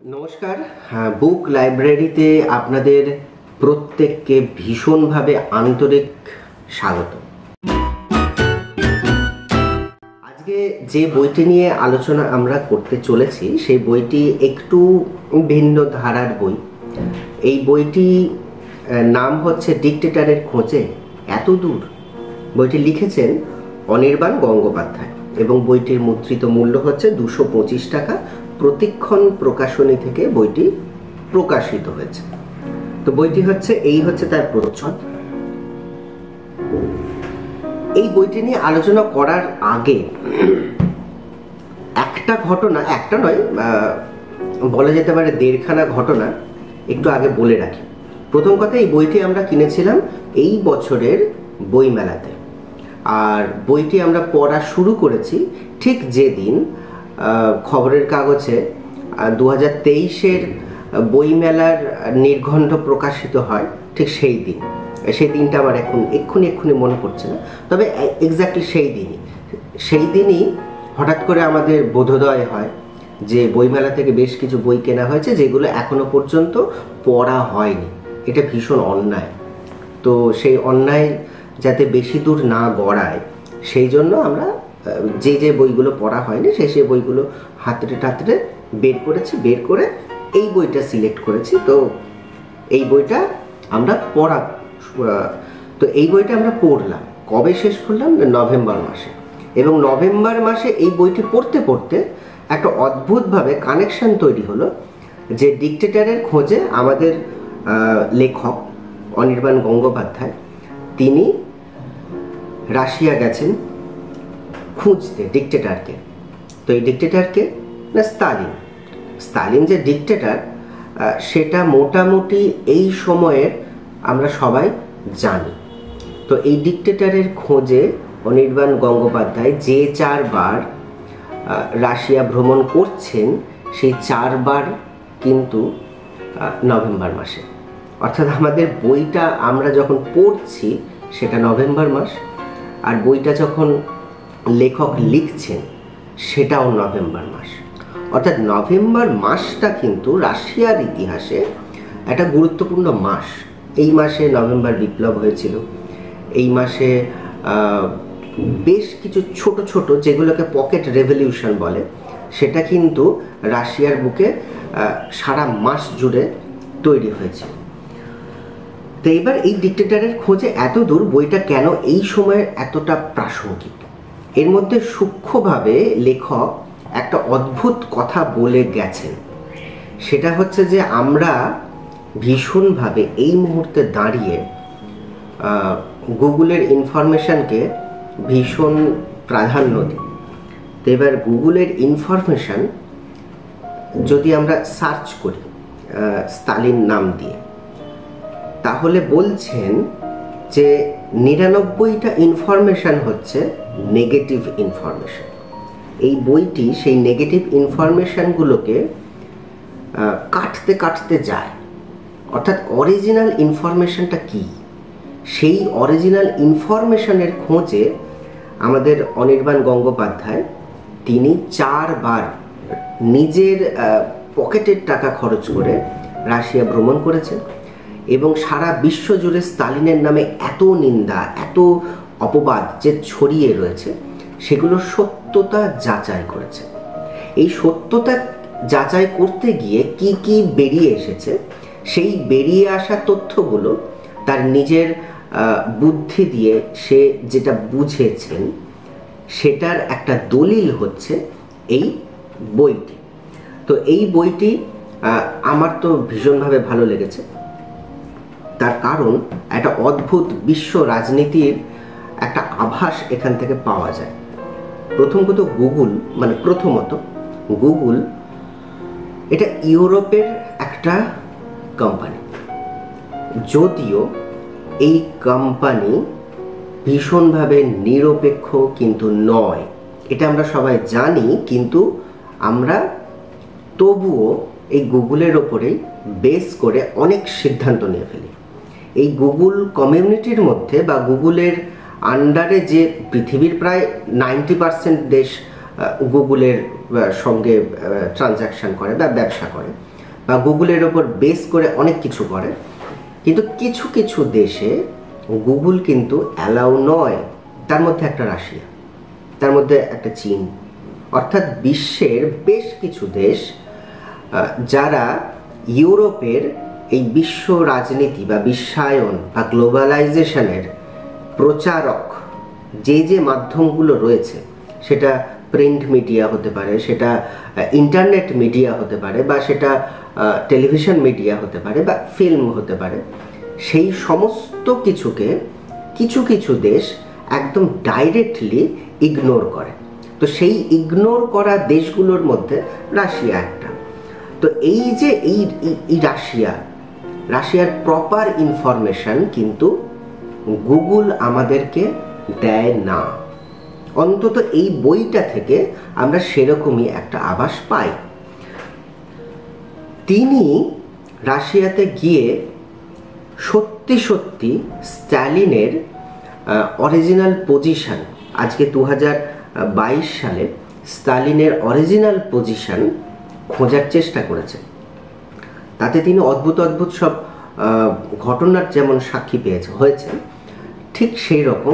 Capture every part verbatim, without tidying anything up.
নমস্কার, বুক লাইব্রেরিতে আপনাদের প্রত্যেককে ভীষণভাবে আন্তরিক স্বাগত। আজকে যে বইটি নিয়ে আলোচনা আমরা করতে চলেছি সেই বইটি একটু ভিন্ন ধারার বই। এই বইটি নাম হচ্ছে ডিক্টেটরের খোঁজে এতদূর। বইটি লিখেছেন অনির্বাণ গঙ্গোপাধ্যায় এবং বইটির মুদ্রিত মূল্য হচ্ছে দুশো পঁচিশ টাকা। প্রতিক্ষণ প্রকাশনী থেকে বইটি প্রকাশিত হয়েছে। তো বইটি হচ্ছে এই হচ্ছে তার প্রচ্ছদ। এই বইটি নিয়ে আলোচনা করার আগে একটা ঘটনা, একটা নয় বলা যেতে পারে দেড়খানা ঘটনা একটু আগে বলে রাখি। প্রথম কথা, এই বইটি আমরা কিনেছিলাম এই বছরের বইমেলাতে, আর বইটি আমরা পড়া শুরু করেছি ঠিক যেদিন খবরের কাগজে দু হাজার তেইশের বইমেলার নির্ঘণ্ট প্রকাশিত হয়, ঠিক সেই দিন। সেই দিনটা আমার এখন এক্ষুনি এক্ষুনি মনে পড়ছে না, তবে এক্স্যাক্টলি সেই দিনই সেই দিনই হঠাৎ করে আমাদের বোধোদয় হয় যে বইমেলা থেকে বেশ কিছু বই কেনা হয়েছে যেগুলো এখনো পর্যন্ত পড়া হয়নি। এটা ভীষণ অন্যায়। তো সেই অন্যায় যাতে বেশি দূর না গড়ায় সেই জন্য আমরা যে যে বইগুলো পড়া হয়নি সেই সেই বইগুলো হাতড়ে টাতড়ে বের করেছি, বের করে এই বইটা সিলেক্ট করেছি। তো এই বইটা আমরা পড়া তো এই বইটা আমরা পড়লাম। কবে শেষ করলাম? নভেম্বর মাসে। এবং নভেম্বর মাসে এই বইটি পড়তে পড়তে একটা অদ্ভুতভাবে কানেকশন তৈরি হলো যে ডিক্টেটরের খোঁজে আমাদের লেখক অনির্বাণ গঙ্গোপাধ্যায় তিনি রাশিয়া গেছেন খুঁজতে ডিক্টেটরকে। তো এই ডিক্টেটরকে না স্তালিন স্তালিন যে ডিক্টেটর সেটা মোটামুটি এই সময়ের আমরা সবাই জানি। তো এই ডিক্টেটরের খোঁজে অনির্বাণ গঙ্গোপাধ্যায় যে চারবার রাশিয়া ভ্রমণ করছেন সেই চারবার কিন্তু নভেম্বর মাসে। অর্থাৎ আমাদের বইটা আমরা যখন পড়ছি সেটা নভেম্বর মাস, আর বইটা যখন লেখক লিখছেন সেটাও নভেম্বর মাস। অর্থাৎ নভেম্বর মাসটা কিন্তু রাশিয়ার ইতিহাসে একটা গুরুত্বপূর্ণ মাস। এই মাসে নভেম্বর বিপ্লব হয়েছিল। এই মাসে বেশ কিছু ছোট ছোট যেগুলোকে পকেট রেভলিউশন বলে সেটা কিন্তু রাশিয়ার বুকে সারা মাস জুড়ে তৈরি হয়েছে। তো এবার এই ডিক্টেটরের খোঁজে এতদূর বইটা কেন এই সময়ের এতটা প্রাসঙ্গিক? এর মধ্যে সূক্ষ্মভাবে লেখক একটা অদ্ভুত কথা বলে গেছেন। সেটা হচ্ছে যে আমরা ভীষণভাবে এই মুহূর্তে দাঁড়িয়ে গুগলের ইনফরমেশনকে ভীষণ প্রাধান্য দিই। তো এবার গুগলের ইনফরমেশন যদি আমরা সার্চ করি স্তালিন নাম দিয়ে, তাহলে বলছেন যে নিরানব্বইটা ইনফরমেশন হচ্ছে নেগেটিভ ইনফরমেশন। এই বইটি সেই নেগেটিভ ইনফরমেশনগুলোকে কাটতে কাটতে যায়। অর্থাৎ অরিজিনাল ইনফরমেশনটা কি, সেই অরিজিনাল ইনফরমেশনের খোঁজে আমাদের অনির্বাণ গঙ্গোপাধ্যায় তিনি চারবার নিজের পকেটের টাকা খরচ করে রাশিয়া ভ্রমণ করেছেন এবং সারা বিশ্ব জুড়ে স্তালিনের নামে এত নিন্দা, এত অপবাদ যে ছড়িয়ে রয়েছে সেগুলোর সত্যতা যাচাই করেছে। এই সত্যতা যাচাই করতে গিয়ে কি কি বেরিয়ে এসেছে, সেই বেরিয়ে আসা তথ্যগুলো তার নিজের বুদ্ধি দিয়ে সে যেটা বুঝেছেন সেটার একটা দলিল হচ্ছে এই বইটি। তো এই বইটি আমার তো ভীষণভাবে ভালো লেগেছে। তার কারণ একটা অদ্ভুত বিশ্ব রাজনীতির একটা আভাস এখান থেকে পাওয়া যায়। প্রথম কথা গুগল মানে প্রথমত গুগল এটা ইউরোপের একটা কোম্পানি, যদিও এই কোম্পানি ভীষণভাবে নিরপেক্ষ কিন্তু নয়, এটা আমরা সবাই জানি। কিন্তু আমরা তবুও এই গুগলের ওপরেই বেস করে অনেক সিদ্ধান্ত নিয়ে ফেলি। এই গুগল কমিউনিটির মধ্যে বা গুগলের আন্ডারে যে পৃথিবীর প্রায় নাইনটি পার্সেন্ট দেশ গুগলের সঙ্গে ট্রানজ্যাকশন করে বা ব্যবসা করে, বা গুগলের ওপর বেস করে অনেক কিছু করে, কিন্তু কিছু কিছু দেশে গুগল কিন্তু অ্যালাউ নয়। তার মধ্যে একটা রাশিয়া, তার মধ্যে একটা চীন, অর্থাৎ বিশ্বের বেশ কিছু দেশ যারা ইউরোপের এই বিশ্ব রাজনীতি বা বিশ্বায়ন বা গ্লোবালাইজেশনের প্রচারক যে যে মাধ্যমগুলো রয়েছে, সেটা প্রিন্ট মিডিয়া হতে পারে, সেটা ইন্টারনেট মিডিয়া হতে পারে, বা সেটা টেলিভিশন মিডিয়া হতে পারে, বা ফিল্ম হতে পারে, সেই সমস্ত কিছুকে কিছু কিছু দেশ একদম ডাইরেক্টলি ইগনোর করে। তো সেই ইগনোর করা দেশগুলোর মধ্যে রাশিয়া একটা। তো এই যে এই এই রাশিয়া রাশিয়ার প্রপার ইনফরমেশন কিন্তু গুগল আমাদেরকে দেয় না। অন্তত এই বইটা থেকে আমরা সেরকমই একটা আভাস পাই। তিনি রাশিয়াতে গিয়ে সত্যি সত্যি স্ট্যালিনের অরিজিনাল পজিশন, আজকে দু হাজার বাইশ সালে স্টালিনের অরিজিনাল পজিশন খোঁজার চেষ্টা করেছেন। তাতে তিনি অদ্ভুত অদ্ভুত সব ঘটনার যেমন সাক্ষী পেয়েছে হয়েছে, ঠিক সেই রকম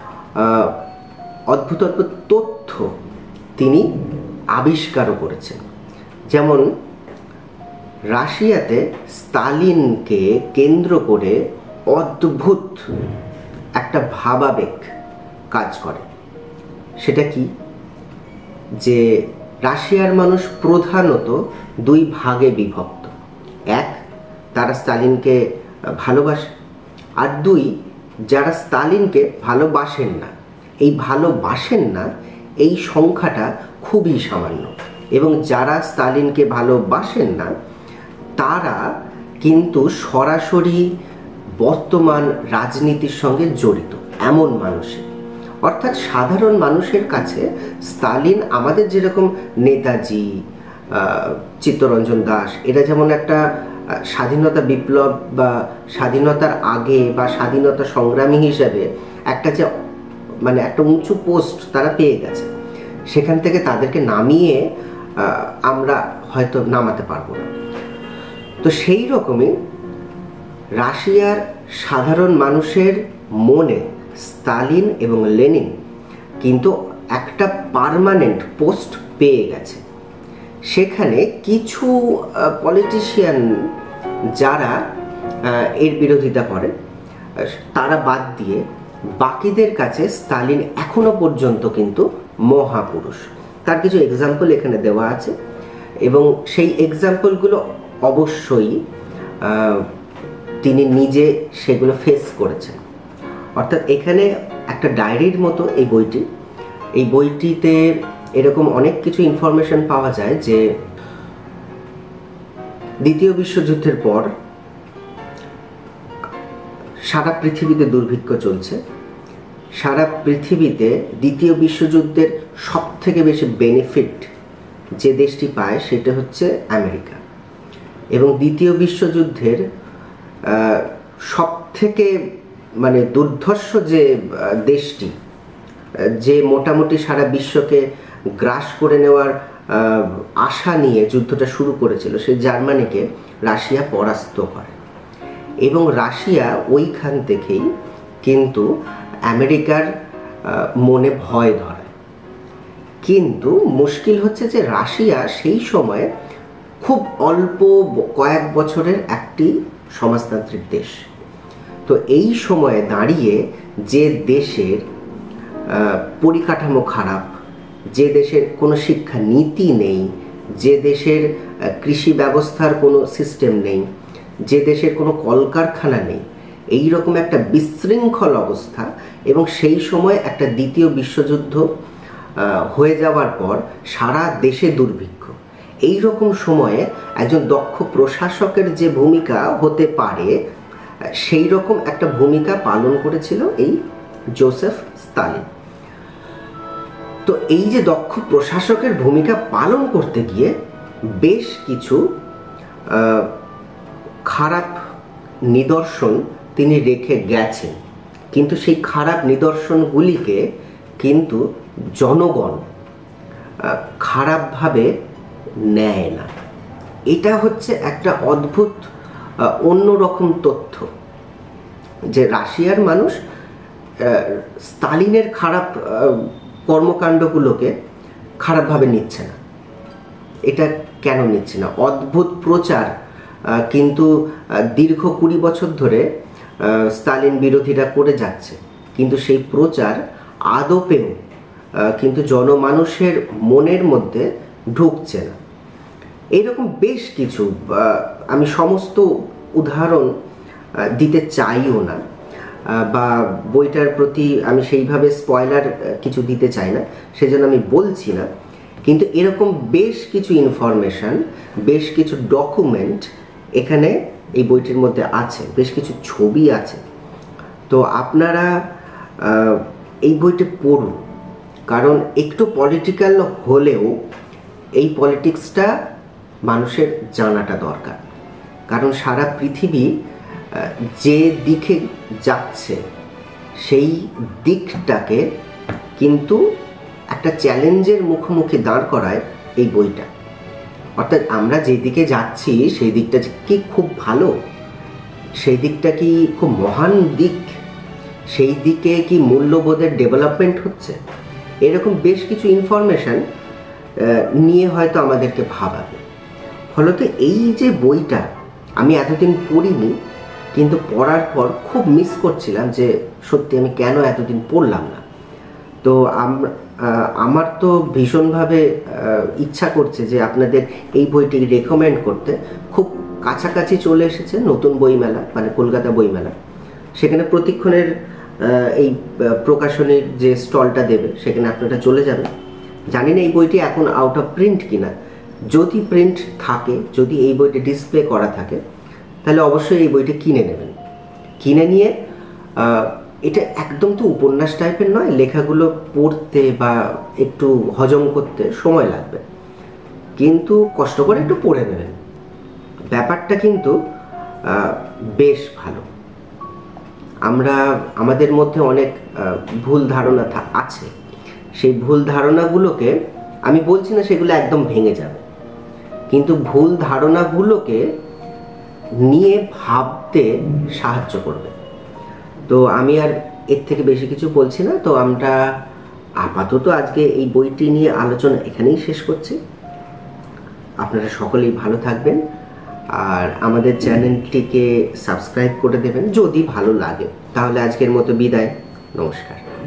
অদ্ভুত অদ্ভুত তথ্য তিনি আবিষ্কারও করেছেন। যেমন রাশিয়াতে স্টালিনকে কেন্দ্র করে অদ্ভুত একটা ভাবাবেগ কাজ করে। সেটা কি? যে রাশিয়ার মানুষ প্রধানত দুই ভাগে বিভক্ত। এক, তারা স্টালিনকে ভালোবাসে, আর দুই, যারা স্টালিনকে ভালোবাসেন না। এই ভালোবাসেন না এই সংখ্যাটা খুবই সামান্য, এবং যারা স্টালিনকে ভালোবাসেন না তারা কিন্তু সরাসরি বর্তমান রাজনীতির সঙ্গে জড়িত এমন মানুষের। অর্থাৎ সাধারণ মানুষের কাছে স্টালিন আমাদের যেরকম নেতাজি, চিত্তরঞ্জন দাস, এরা যেমন একটা স্বাধীনতা বিপ্লব বা স্বাধীনতার আগে বা স্বাধীনতা সংগ্রামী হিসেবে একটা যে মানে একটা উঁচু পোস্ট তারা পেয়ে গেছে, সেখান থেকে তাদেরকে নামিয়ে আমরা হয়তো নামাতে পারবো না। তো সেই রকমই রাশিয়ার সাধারণ মানুষের মনে স্টালিন এবং লেনিন কিন্তু একটা পার্মানেন্ট পোস্ট পেয়ে গেছে। সেখানে কিছু পলিটিশিয়ান যারা এর বিরোধিতা করে, তারা বাদ দিয়ে বাকিদের কাছে স্টালিন এখনো পর্যন্ত কিন্তু মহাপুরুষ। তার কিছু এক্সাম্পল এখানে দেওয়া আছে, এবং সেই এক্সাম্পলগুলো অবশ্যই তিনি নিজে সেগুলো ফেস করেছেন। অর্থাৎ এখানে একটা ডায়েরির মতো এই বইটি। এই বইটিতে এরকম অনেক কিছু ইনফরমেশন পাওয়া যায় যে দ্বিতীয় বিশ্বযুদ্ধের পর সারা পৃথিবীতে দুর্ভিক্ষ চলছে। সারা পৃথিবীতে দ্বিতীয় বিশ্বযুদ্ধের সব থেকে বেশি বেনিফিট যে দেশটি পায় সেটা হচ্ছে আমেরিকা, এবং দ্বিতীয় বিশ্বযুদ্ধের সব থেকে মানে দুর্ধর্ষ যে দেশটি, যে মোটামুটি সারা বিশ্বকে গ্রাস করে নেওয়ার আশা নিয়ে যুদ্ধটা শুরু করেছিল, সেই জার্মানিকে রাশিয়া পরাস্ত করে, এবং রাশিয়া ওইখান থেকেই কিন্তু আমেরিকার মনে ভয় ধরে। কিন্তু মুশকিল হচ্ছে যে রাশিয়া সেই সময়ে খুব অল্প কয়েক বছরের একটি সমাজতান্ত্রিক দেশ। তো এই সময়ে দাঁড়িয়ে যে দেশের পরিকাঠামো খারাপ, যে দেশের কোনো শিক্ষা নীতি নেই, যে দেশের কৃষি ব্যবস্থার কোনো সিস্টেম নেই, যে দেশের কোনো কলকারখানা নেই, এই রকম একটা বিশৃঙ্খল অবস্থা, এবং সেই সময় একটা দ্বিতীয় বিশ্বযুদ্ধ হয়ে যাওয়ার পর সারা দেশে দুর্ভিক্ষ, এই রকম সময়ে একজন দক্ষ প্রশাসকের যে ভূমিকা হতে পারে সেই রকম একটা ভূমিকা পালন করেছিল এই জোসেফ স্টালিন। তো এই যে দক্ষ প্রশাসকের ভূমিকা পালন করতে গিয়ে বেশ কিছু খারাপ নিদর্শন তিনি রেখে গেছেন, কিন্তু সেই খারাপ নিদর্শনগুলিকে কিন্তু জনগণ খারাপভাবে নেয় না। এটা হচ্ছে একটা অদ্ভুত অন্যরকম তথ্য যে রাশিয়ার মানুষ স্তালিনের খারাপ কর্মকাণ্ডগুলোকে খারাপভাবে নিচ্ছে না। এটা কেন নিচ্ছে না? অদ্ভুত প্রচার, কিন্তু দীর্ঘ কুড়ি বছর ধরে স্তালিন বিরোধীরা করে যাচ্ছে, কিন্তু সেই প্রচার আদপেও কিন্তু জনমানুষের মনের মধ্যে ঢুকছে না। এইরকম বেশ কিছু, আমি সমস্ত উদাহরণ দিতে চাইও না, বা বইটার প্রতি আমি সেইভাবে স্পয়লার কিছু দিতে চাই না, সেজন্য আমি বলছি না। কিন্তু এরকম বেশ কিছু ইনফরমেশন, বেশ কিছু ডকুমেন্ট এখানে এই বইটির মধ্যে আছে, বেশ কিছু ছবি আছে। তো আপনারা এই বইটি পড়ুন, কারণ একটু পলিটিক্যাল হলেও এই পলিটিক্সটা মানুষের জানাটা দরকার। কারণ সারা পৃথিবী যে দিকে যাচ্ছে সেই দিকটাকে কিন্তু একটা চ্যালেঞ্জের মুখোমুখি দাঁড় করায় এই বইটা। অর্থাৎ আমরা যেদিকে যাচ্ছি সেই দিকটা কি খুব ভালো, সেই দিকটা কি খুব মহান দিক, সেই দিকে কি মূল্যবোধের ডেভেলপমেন্ট হচ্ছে, এরকম বেশ কিছু ইনফরমেশন নিয়ে হয়তো আমাদেরকে ভাবাবে। ফলত এই যে বইটা আমি এতদিন পড়িনি, কিন্তু পড়ার পর খুব মিস করছিলাম যে সত্যি আমি কেন এতদিন পড়লাম না। তো আমার তো ভীষণভাবে ইচ্ছা করছে যে আপনাদের এই বইটি রেকমেন্ড করতে। খুব কাছাকাছি চলে এসেছে নতুন বইমেলা, মানে কলকাতা বইমেলা। সেখানে প্রতিক্ষণের এই প্রকাশনীর যে স্টলটা দেবে সেখানে আপনারা চলে যাবেন। জানি না এই বইটি এখন আউট অফ প্রিন্ট কিনা। যদি প্রিন্ট থাকে, যদি এই বইটি ডিসপ্লে করা থাকে, তাহলে অবশ্যই এই বইটি কিনে নেবেন। কিনে নিয়ে, এটা একদম তো উপন্যাস টাইপের নয়, লেখাগুলো পড়তে বা একটু হজম করতে সময় লাগবে, কিন্তু কষ্ট করে একটু পড়ে নেবেন। ব্যাপারটা কিন্তু বেশ ভালো। আমরা আমাদের মধ্যে অনেক ভুল ধারণা আছে, সেই ভুল ধারণাগুলোকে আমি বলছি না সেগুলো একদম ভেঙে যাবে, কিন্তু ভুল ধারণাগুলোকে নিয়ে ভাবতে সাহায্য করবে। তো আমি আর এর থেকে বেশি কিছু বলছি না। তো আমরা আপাতত আজকে এই বইটি নিয়ে আলোচনা এখানেই শেষ করছি। আপনারা সকলেই ভালো থাকবেন, আর আমাদের চ্যানেলটিকে সাবস্ক্রাইব করে দেবেন যদি ভালো লাগে। তাহলে আজকের মতো বিদায়, নমস্কার।